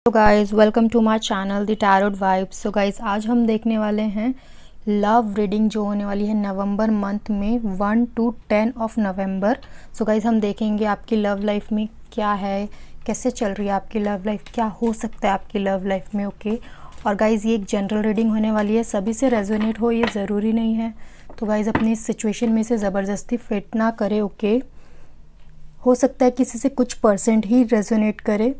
तो guys welcome to my channel the tarot vibes. So guys आज हम देखने वाले हैं लव रीडिंग जो होने वाली है नवंबर मंथ में 1 to 10 of November. So guys हम देखेंगे आपकी लव लाइफ में क्या है, कैसे चल रही है आपकी लव लाइफ, क्या हो सकता है आपकी लव लाइफ में। ओके और गाइज़ ये एक जनरल रीडिंग होने वाली है, सभी से रेजोनेट हो ये ज़रूरी नहीं है। तो गाइज़ अपनी सिचुएशन में से ज़बरदस्ती फिट ना करे। ओके हो सकता है किसी से कुछ परसेंट ही रेजोनेट करे।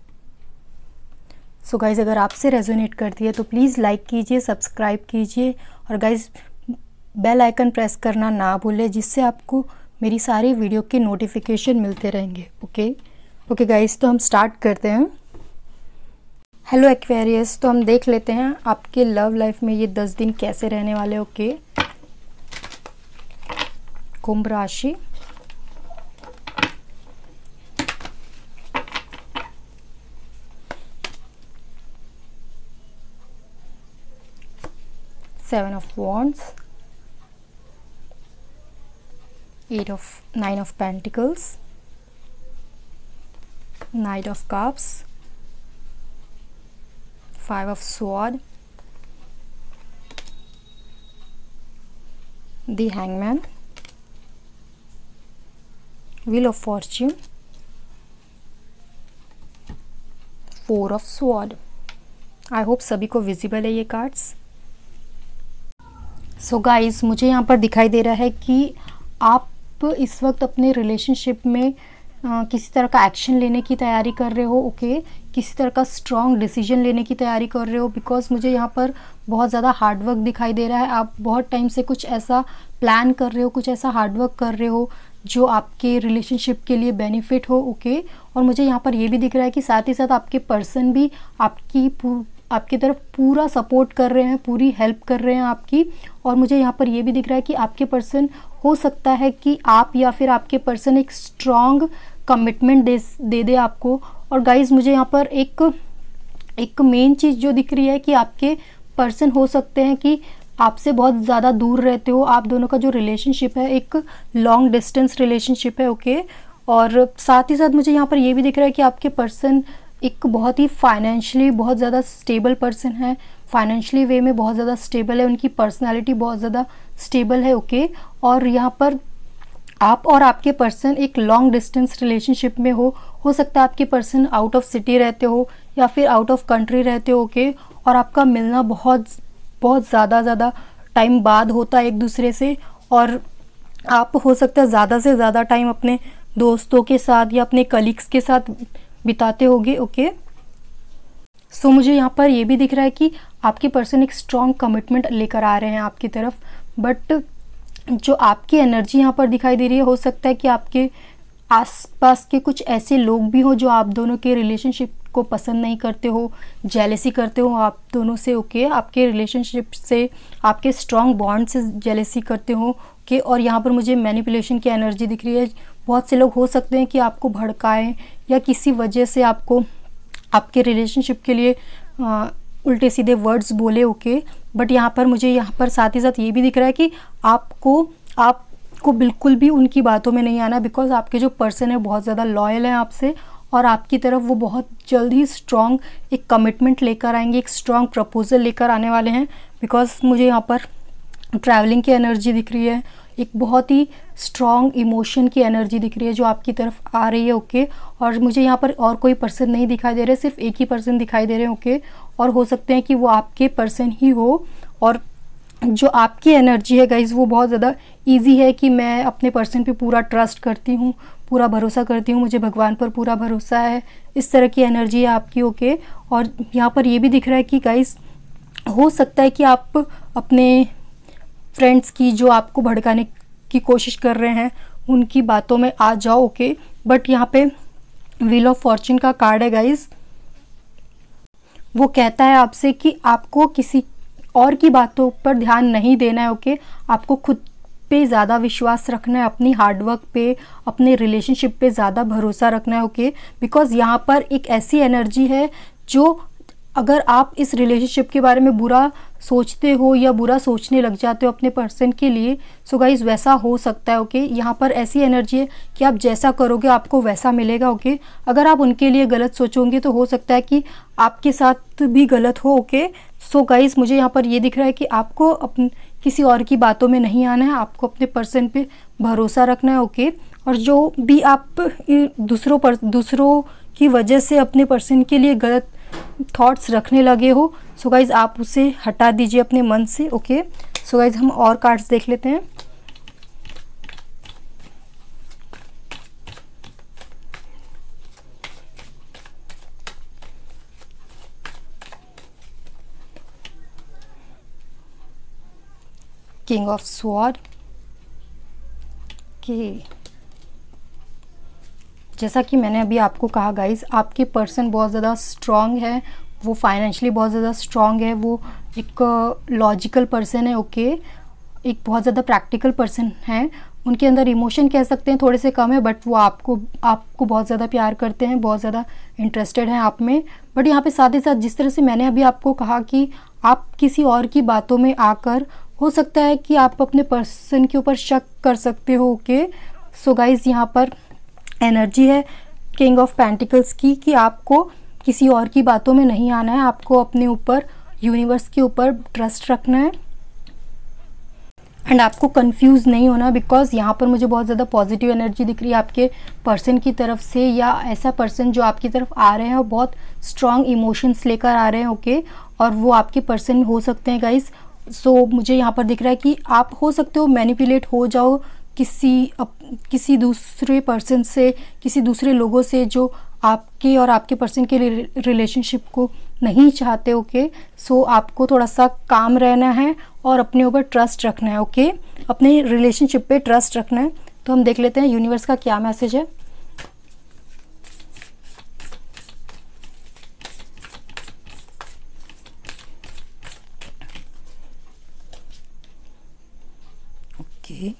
सो गाइज़ अगर आपसे रेजोनेट करती है तो प्लीज़ लाइक कीजिए, सब्सक्राइब कीजिए और गाइज़ बेल आइकन प्रेस करना ना भूलें, जिससे आपको मेरी सारी वीडियो के नोटिफिकेशन मिलते रहेंगे। ओके गाइज़ तो हम स्टार्ट करते हैं। हेलो एक्वेरियस, तो हम देख लेते हैं आपके लव लाइफ में ये 10 दिन कैसे रहने वाले। ओके कुंभ राशि, Seven of Wands, Nine of Pentacles, Knight of Cups, Five of Swords, the Hangman, Wheel of Fortune, Four of Swords। I hope सभी को विजिबल है ये कार्ड्स। सो गाइज़ मुझे यहाँ पर दिखाई दे रहा है कि आप इस वक्त अपने रिलेशनशिप में किसी तरह का एक्शन लेने की तैयारी कर रहे हो। ओके किसी तरह का स्ट्रॉन्ग डिसीजन लेने की तैयारी कर रहे हो, बिकॉज मुझे यहाँ पर बहुत ज़्यादा हार्डवर्क दिखाई दे रहा है। आप बहुत टाइम से कुछ ऐसा प्लान कर रहे हो, कुछ ऐसा हार्डवर्क कर रहे हो जो आपके रिलेशनशिप के लिए बेनिफिट हो। ओके और मुझे यहाँ पर ये भी दिख रहा है कि साथ ही साथ आपके पर्सन भी आपकी तरफ पूरा सपोर्ट कर रहे हैं, पूरी हेल्प कर रहे हैं आपकी। और मुझे यहाँ पर ये भी दिख रहा है कि आपके पर्सन हो सकता है कि आप या फिर आपके पर्सन एक स्ट्रॉन्ग कमिटमेंट दे दे आपको। और गाइज़ मुझे यहाँ पर एक मेन चीज़ जो दिख रही है कि आपके पर्सन हो सकते हैं कि आपसे बहुत ज़्यादा दूर रहते हो। आप दोनों का जो रिलेशनशिप है एक लॉन्ग डिस्टेंस रिलेशनशिप है। ओके और साथ ही साथ मुझे यहाँ पर ये भी दिख रहा है कि आपके पर्सन एक बहुत ही फाइनेंशियली बहुत ज़्यादा स्टेबल पर्सन है, फाइनेंशियली वे में बहुत ज़्यादा स्टेबल है, उनकी पर्सनालिटी बहुत ज़्यादा स्टेबल है। ओके और यहाँ पर आप और आपके पर्सन एक लॉन्ग डिस्टेंस रिलेशनशिप में हो सकता है आपके पर्सन आउट ऑफ सिटी रहते हो या फिर आउट ऑफ कंट्री रहते हो। ओके और आपका मिलना बहुत ज़्यादा टाइम बाद होता है एक दूसरे से, और आप हो सकता है ज़्यादा से ज़्यादा टाइम अपने दोस्तों के साथ या अपने कलीग्स के साथ बिताते होगे। ओके सो मुझे यहाँ पर ये भी दिख रहा है कि आपके पर्सन एक स्ट्रॉन्ग कमिटमेंट लेकर आ रहे हैं आपकी तरफ, बट जो आपकी एनर्जी यहाँ पर दिखाई दे रही है हो सकता है कि आपके आसपास के कुछ ऐसे लोग भी हो जो आप दोनों के रिलेशनशिप को पसंद नहीं करते हो, जेलेसी करते हो आप दोनों से। ओके आपके रिलेशनशिप से, आपके स्ट्रॉन्ग बॉन्ड से जेलेसी करते हो। ओके और यहाँ पर मुझे मैनिपुलेशन की एनर्जी दिख रही है। बहुत से लोग हो सकते हैं कि आपको भड़काएं या किसी वजह से आपको आपके रिलेशनशिप के लिए उल्टे सीधे वर्ड्स बोले। ओके बट यहाँ पर मुझे यहाँ पर साथ ही साथ ये भी दिख रहा है कि आपको बिल्कुल भी उनकी बातों में नहीं आना, बिकॉज आपके जो पर्सन है बहुत ज़्यादा लॉयल है आपसे और आपकी तरफ वो बहुत जल्द ही स्ट्रॉन्ग एक कमिटमेंट लेकर आएंगे, एक स्ट्रॉन्ग प्रपोजल लेकर आने वाले हैं। बिकॉज मुझे यहाँ पर ट्रैवलिंग की एनर्जी दिख रही है, एक बहुत ही स्ट्रॉन्ग इमोशन की एनर्जी दिख रही है जो आपकी तरफ आ रही है। ओके और मुझे यहाँ पर और कोई पर्सन नहीं दिखाई दे रहे, सिर्फ एक ही पर्सन दिखाई दे रहे हैं। ओके और हो सकते हैं कि वो आपके पर्सन ही हो, और जो आपकी एनर्जी है गाइज वो बहुत ज़्यादा इजी है कि मैं अपने पर्सन पे पूरा ट्रस्ट करती हूँ, पूरा भरोसा करती हूँ, मुझे भगवान पर पूरा भरोसा है, इस तरह की एनर्जी है आपकी। ओके और यहाँ पर ये भी दिख रहा है कि गाइज हो सकता है कि आप अपने फ्रेंड्स की जो आपको भड़काने की कोशिश कर रहे हैं उनकी बातों में आ जाओ। ओके बट यहाँ पे व्हील ऑफ फॉर्च्यून का कार्ड है गाइज, वो कहता है आपसे कि आपको किसी और की बातों पर ध्यान नहीं देना है। ओके आपको खुद पे ज़्यादा विश्वास रखना है, अपनी हार्डवर्क पे, अपने रिलेशनशिप पे ज़्यादा भरोसा रखना है। ओके बिकॉज यहाँ पर एक ऐसी एनर्जी है जो अगर आप इस रिलेशनशिप के बारे में बुरा सोचते हो या बुरा सोचने लग जाते हो अपने पर्सन के लिए, सो गाइज वैसा हो सकता है। ओके, यहाँ पर ऐसी एनर्जी है कि आप जैसा करोगे आपको वैसा मिलेगा। ओके, अगर आप उनके लिए गलत सोचोगे तो हो सकता है कि आपके साथ भी गलत हो। ओके, सो गाइज मुझे यहाँ पर ये दिख रहा है कि आपको किसी और की बातों में नहीं आना है, आपको अपने पर्सन पे भरोसा रखना है। ओके, और जो भी आप दूसरों की वजह से अपने पर्सन के लिए गलत थॉट्स रखने लगे हो, सो गाइज आप उसे हटा दीजिए अपने मन से। ओके, सो गाइज हम और कार्ड्स देख लेते हैं। किंग ऑफ स्वॉर्ड के जैसा कि मैंने अभी आपको कहा गाइज, आपके पर्सन बहुत ज़्यादा स्ट्रॉन्ग है, वो फाइनेंशियली बहुत ज़्यादा स्ट्रॉन्ग है, वो एक लॉजिकल पर्सन है। ओके, एक बहुत ज़्यादा प्रैक्टिकल पर्सन है। उनके अंदर इमोशन कह सकते हैं थोड़े से कम है, बट वो आपको बहुत ज़्यादा प्यार करते हैं, बहुत ज़्यादा इंटरेस्टेड हैं आप में। बट यहाँ पे साथ ही साथ जिस तरह से मैंने अभी आपको कहा कि आप किसी और की बातों में आकर हो सकता है कि आप अपने पर्सन के ऊपर शक कर सकते हो। ओके, सो गाइज यहाँ पर एनर्जी है किंग ऑफ पेंटिकल्स की कि आपको किसी और की बातों में नहीं आना है, आपको अपने ऊपर यूनिवर्स के ऊपर ट्रस्ट रखना है एंड आपको कंफ्यूज नहीं होना, बिकॉज यहाँ पर मुझे बहुत ज़्यादा पॉजिटिव एनर्जी दिख रही है आपके पर्सन की तरफ से, या ऐसा पर्सन जो आपकी तरफ आ रहे हैं और बहुत स्ट्रॉन्ग इमोशंस लेकर आ रहे हैं। ओके, और वो आपके पर्सन हो सकते हैं गाइज। सो मुझे यहाँ पर दिख रहा है कि आप हो सकते हो मैनिपुलेट हो जाओ किसी दूसरे पर्सन से, किसी दूसरे लोगों से जो आपके और आपके पर्सन के रिलेशनशिप को नहीं चाहते। ओके, सो आपको थोड़ा सा काम रहना है और अपने ऊपर ट्रस्ट रखना है। ओके, अपने रिलेशनशिप पे ट्रस्ट रखना है। तो हम देख लेते हैं यूनिवर्स का क्या मैसेज है। ओके,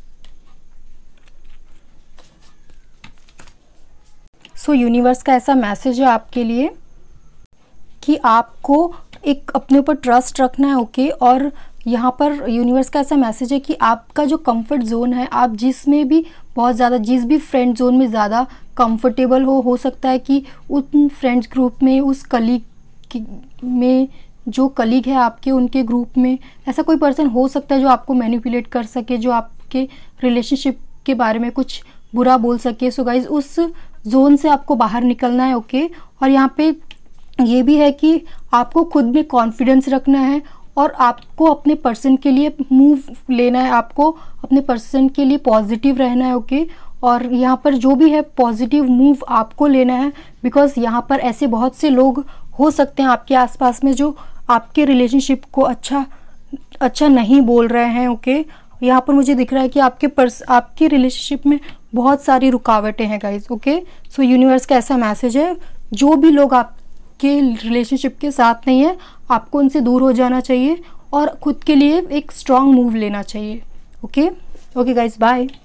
सो यूनिवर्स का ऐसा मैसेज है आपके लिए कि आपको एक अपने ऊपर ट्रस्ट रखना है। ओके, और यहाँ पर यूनिवर्स का ऐसा मैसेज है कि आपका जो कंफर्ट जोन है, आप जिसमें भी बहुत ज़्यादा जिस भी फ्रेंड जोन में ज़्यादा कंफर्टेबल हो सकता है कि उन फ्रेंड्स ग्रुप में, उस कलीग में, जो कलीग है आपके, उनके ग्रुप में ऐसा कोई पर्सन हो सकता है जो आपको मैनिपुलेट कर सके, जो आपके रिलेशनशिप के बारे में कुछ बुरा बोल सके। सो गाइज उस जोन से आपको बाहर निकलना है। ओके, और यहाँ पे ये भी है कि आपको खुद में कॉन्फिडेंस रखना है और आपको अपने पर्सन के लिए मूव लेना है, आपको अपने पर्सन के लिए पॉजिटिव रहना है। ओके, और यहाँ पर जो भी है पॉजिटिव मूव आपको लेना है, बिकॉज यहाँ पर ऐसे बहुत से लोग हो सकते हैं आपके आसपास में जो आपके रिलेशनशिप को अच्छा नहीं बोल रहे हैं। ओके, यहाँ पर मुझे दिख रहा है कि आपके रिलेशनशिप में बहुत सारी रुकावटें हैं गाइज। ओके, सो यूनिवर्स का ऐसा मैसेज है, जो भी लोग आपके रिलेशनशिप के साथ नहीं है, आपको उनसे दूर हो जाना चाहिए और खुद के लिए एक स्ट्रॉन्ग मूव लेना चाहिए। Okay guys, bye.